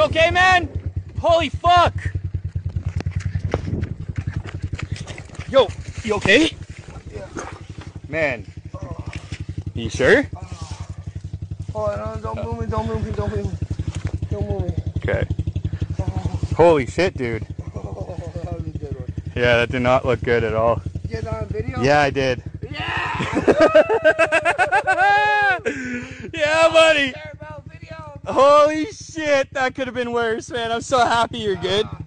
okay, man? Holy fuck! Yo, you okay? Yeah. Man, you sure? Oh, no, don't move me, don't move me, don't move me. Don't move me. Okay. Oh, Holy shit, dude. that was a good one. Yeah, that did not look good at all. You get on video? Yeah, I did. Yeah! Yeah, buddy. Video. Holy shit, that could have been worse, man. I'm so happy you're good.